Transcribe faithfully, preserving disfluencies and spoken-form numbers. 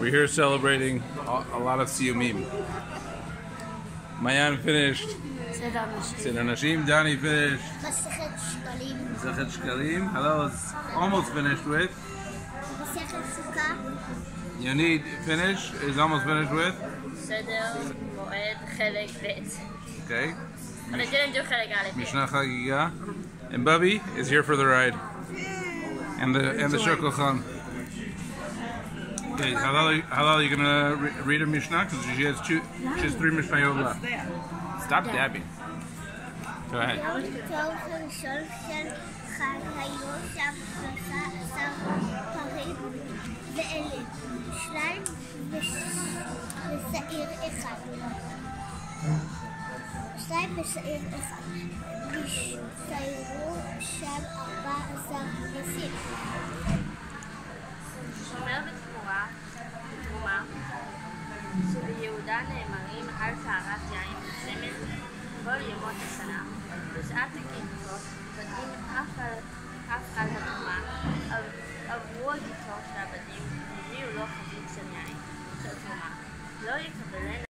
We're here celebrating a lot of siyumim. Mayan finished Seder Nashim. Danny finished Masechet Shkalim. Masechet Shkalim. Hillel is almost finished with Masechet Sukkah. Yonid finished is almost finished with Seder Moed Chelek Bet. Okay. But I didn't do Chelek Aleph. Mishnah Chagiga. And Bubby is here for the ride. And the and the Shulchan. Okay, Hillel, Hillel, you gonna re read a Mishnah because she has two, she has three Mishnayot left. Stop dabbing. Go ahead. שתיים בשעיר אחד, נשתיירו שם ארבע עשר ניסים. שומר בתמורה, בתרומה, שביהודה נאמרים על טהרת יין ושמן כל ימות השנה. בשעת הקידושות בדים אף על התרומה, עברו הגיטות והבדים, הביאו לו חבית של יין של תרומה. לא יקבלן